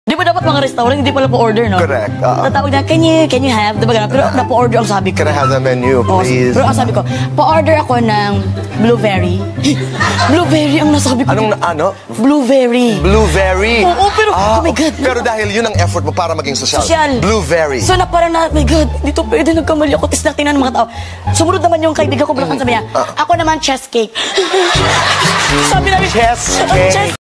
Di ba dapat mga restaurant, hindi pala po-order, no? Correct. Tatawag na, can you have? Diba ganun? Pero na-po-order ang sabi ko. Can I have the menu, please? Pero ang sabi ko, pa-order ako ng blueberry. Blueberry ang nasabi ko. Anong ano? Blueberry. Blueberry. Oo, pero, oh my God. Pero dahil yun ang effort mo para maging social. Social. Blueberry. So na parang na, my God, dito pwede nagkamali ako. Tapos natingnan ng mga tao. Sumunod naman yung kaibigan ko, sabi niya, ako naman chess cake. Sabi namin, Chess cake.